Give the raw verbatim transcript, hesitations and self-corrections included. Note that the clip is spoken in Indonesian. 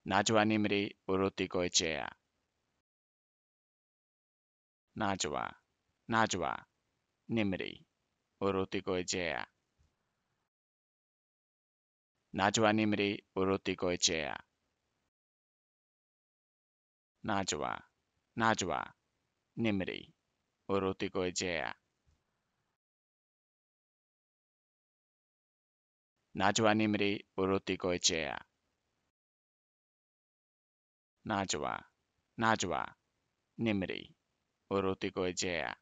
Najwa Nimri Urrutikoetxea. Najwa, Najwa, Nimri Urrutikoetxea. Najwa Nimri Urrutikoetxea. Najwa, Najwa, Nimri Urrutikoetxea. Najwa Nimri Urrutikoetxea. Najwa, Najwa, Nimri Urrutikoetxea.